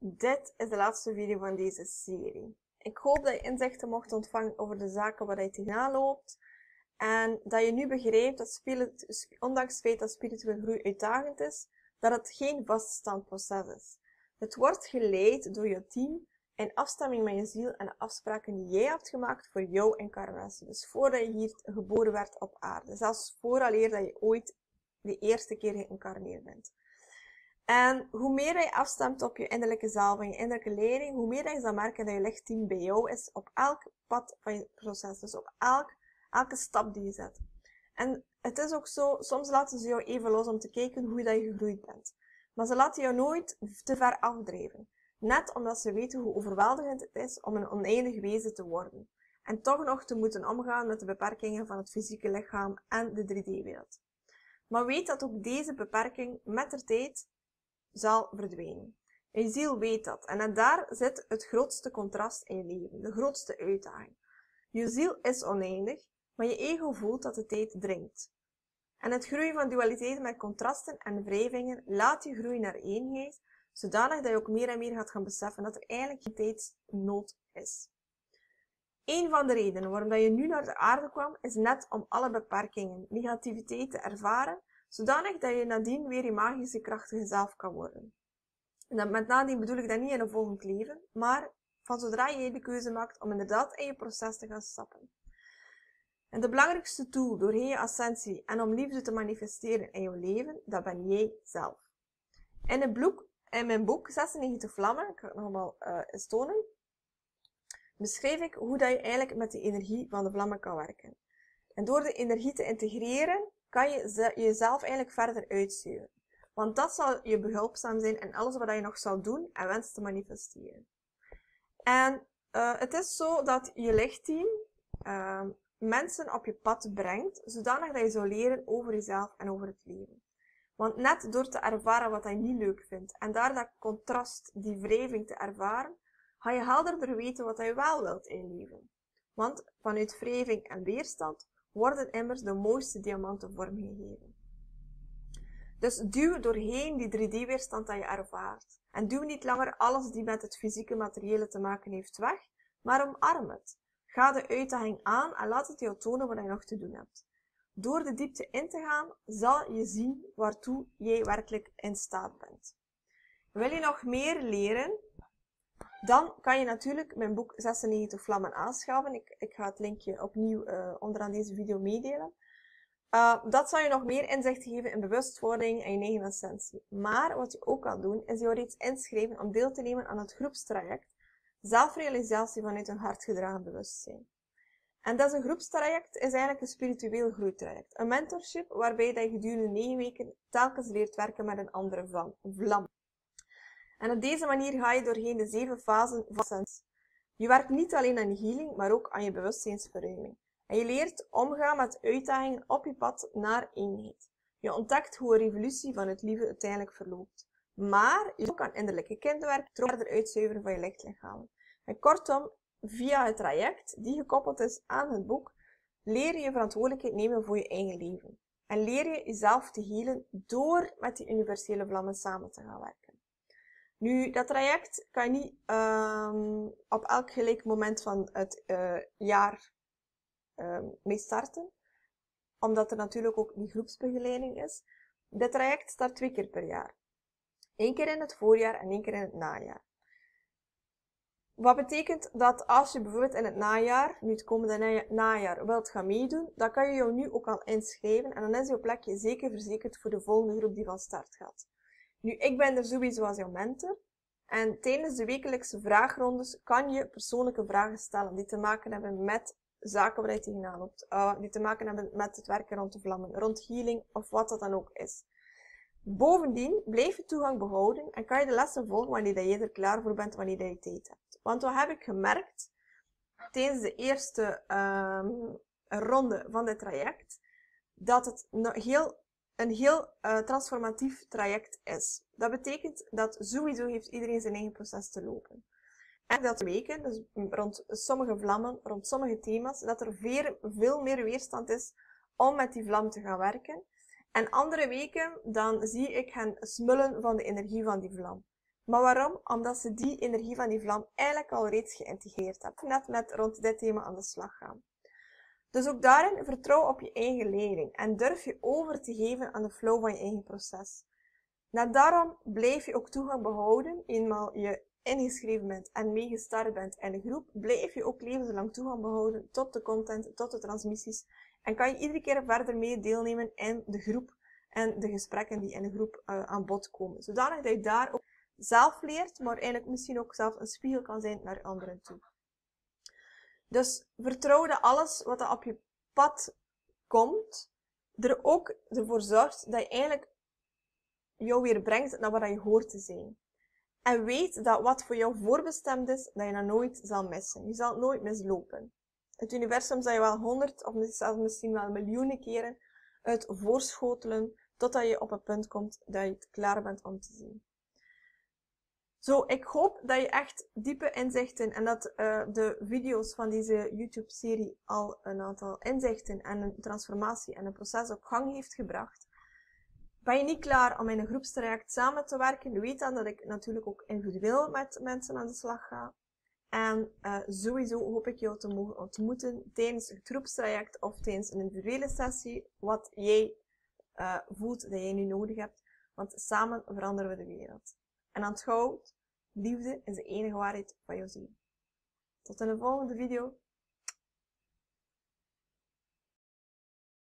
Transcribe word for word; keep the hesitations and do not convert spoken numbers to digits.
Dit is de laatste video van deze serie. Ik hoop dat je inzichten mocht ontvangen over de zaken waar je tegenaan loopt. En dat je nu begrijpt dat, ondanks het feit dat spirituele groei uitdagend is, dat het geen vaststaand proces is. Het wordt geleid door je team in afstemming met je ziel en de afspraken die jij hebt gemaakt voor jouw incarnatie. Dus voordat je hier geboren werd op aarde. Zelfs vooraleer dat je ooit de eerste keer geïncarneerd bent. En hoe meer je afstemt op je innerlijke zelf en je innerlijke leiding, hoe meer je zal merken dat je lichtteam bij jou is op elk pad van je proces. Dus op elk, elke stap die je zet. En het is ook zo, soms laten ze jou even los om te kijken hoe dat je gegroeid bent. Maar ze laten jou nooit te ver afdrijven. Net omdat ze weten hoe overweldigend het is om een oneindig wezen te worden. En toch nog te moeten omgaan met de beperkingen van het fysieke lichaam en de drie D-wereld. Maar weet dat ook deze beperking met de tijd zal verdwijnen. En je ziel weet dat. En daar zit het grootste contrast in je leven. De grootste uitdaging. Je ziel is oneindig, maar je ego voelt dat de tijd dringt. En het groeien van dualiteit met contrasten en wrijvingen laat je groeien naar eenheid, zodanig dat je ook meer en meer gaat gaan beseffen dat er eigenlijk geen tijdsnood is. Een van de redenen waarom je nu naar de aarde kwam, is net om alle beperkingen, negativiteit te ervaren, zodanig dat je nadien weer je magische, krachtige zelf kan worden. En dat met nadien bedoel ik dat niet in een volgend leven, maar van zodra je de keuze maakt om inderdaad in je proces te gaan stappen. En de belangrijkste tool doorheen je ascensie en om liefde te manifesteren in je leven, dat ben jij zelf. In, een boek, in mijn boek zesennegentig Vlammen, ik ga het nog eenmaal uh, eens tonen, beschrijf ik hoe dat je eigenlijk met de energie van de vlammen kan werken. En door de energie te integreren, kan je jezelf eigenlijk verder uitsturen. Want dat zal je behulpzaam zijn in alles wat je nog zal doen en wenst te manifesteren. En uh, het is zo dat je lichtteam uh, mensen op je pad brengt, zodanig dat je zou leren over jezelf en over het leven. Want net door te ervaren wat je niet leuk vindt, en daar dat contrast, die wrijving te ervaren, ga je helderder weten wat je wel wilt in je leven. Want vanuit wrijving en weerstand worden immers de mooiste diamanten vormgegeven. Dus duw doorheen die drie D-weerstand dat je ervaart. En duw niet langer alles die met het fysieke materiële te maken heeft weg, maar omarm het. Ga de uitdaging aan en laat het jou tonen wat je nog te doen hebt. Door de diepte in te gaan, zal je zien waartoe jij werkelijk in staat bent. Wil je nog meer leren? Dan kan je natuurlijk mijn boek zesennegentig Vlammen aanschaffen. Ik, ik ga het linkje opnieuw uh, onderaan deze video meedelen. Uh, dat zal je nog meer inzicht geven in bewustwording en je eigen ascensie. Maar wat je ook kan doen, is jou reeds inschrijven om deel te nemen aan het groepstraject Zelfrealisatie vanuit een hartgedragen bewustzijn. En dat is een groepstraject, is eigenlijk een spiritueel groeitraject. Een mentorship waarbij je gedurende negen weken telkens leert werken met een andere vlam. En op deze manier ga je doorheen de zeven fasen van ascensie. Je werkt niet alleen aan je healing, maar ook aan je bewustzijnsverruiming. En je leert omgaan met uitdagingen op je pad naar eenheid. Je ontdekt hoe een revolutie van het liefde uiteindelijk verloopt. Maar je ook aan innerlijke kindwerk, verder uitzuiveren van je lichtlichamen. En kortom, via het traject, die gekoppeld is aan het boek, leer je verantwoordelijkheid nemen voor je eigen leven. En leer je jezelf te healen door met die universele vlammen samen te gaan werken. Nu, dat traject kan je niet um, op elk gelijk moment van het uh, jaar um, mee starten. Omdat er natuurlijk ook die groepsbegeleiding is. Dit traject start twee keer per jaar. Eén keer in het voorjaar en één keer in het najaar. Wat betekent dat als je bijvoorbeeld in het najaar, nu het komende najaar, wilt gaan meedoen, dan kan je jou nu ook al inschrijven en dan is jouw plekje zeker verzekerd voor de volgende groep die van start gaat. Nu, ik ben er sowieso als jouw mentor en tijdens de wekelijkse vraagrondes kan je persoonlijke vragen stellen die te maken hebben met zaken waar je tegenaan loopt, uh, die te maken hebben met het werken rond de vlammen, rond healing of wat dat dan ook is. Bovendien blijf je toegang behouden en kan je de lessen volgen wanneer je er klaar voor bent, wanneer je tijd hebt. Want wat heb ik gemerkt tijdens de eerste um, ronde van dit traject, dat het heel, een heel uh, transformatief traject is. Dat betekent dat sowieso heeft iedereen zijn eigen proces te lopen. En dat weken, dus rond sommige vlammen, rond sommige thema's, dat er veel, veel meer weerstand is om met die vlam te gaan werken. En andere weken, dan zie ik hen smullen van de energie van die vlam. Maar waarom? Omdat ze die energie van die vlam eigenlijk al reeds geïntegreerd hebben. Net met rond dit thema aan de slag gaan. Dus ook daarin vertrouw op je eigen leiding en durf je over te geven aan de flow van je eigen proces. Net daarom blijf je ook toegang behouden, eenmaal je ingeschreven bent en meegestart bent in de groep, blijf je ook levenslang toegang behouden tot de content, tot de transmissies en kan je iedere keer verder mee deelnemen in de groep en de gesprekken die in de groep uh, aan bod komen. Zodanig dat je daar ook zelf leert, maar eigenlijk misschien ook zelf een spiegel kan zijn naar anderen toe. Dus vertrouw dat alles wat er op je pad komt, er ook ervoor zorgt dat je eigenlijk jou weer brengt naar waar je hoort te zijn. En weet dat wat voor jou voorbestemd is, dat je dat nooit zal missen. Je zal het nooit mislopen. Het universum zal je wel honderd of zelfs misschien wel miljoenen keren uit voorschotelen, totdat je op een punt komt dat je het klaar bent om te zien. Zo, ik hoop dat je echt diepe inzichten en dat uh, de video's van deze YouTube-serie al een aantal inzichten en een transformatie en een proces op gang heeft gebracht. Ben je niet klaar om in een groepstraject samen te werken? Weet dan dat ik natuurlijk ook individueel met mensen aan de slag ga. En uh, sowieso hoop ik jou te mogen ontmoeten tijdens het groepstraject of tijdens een individuele sessie, wat jij uh, voelt dat jij nu nodig hebt. Want samen veranderen we de wereld. En onthoud, liefde is de enige waarheid van jouw ziel. Tot in de volgende video.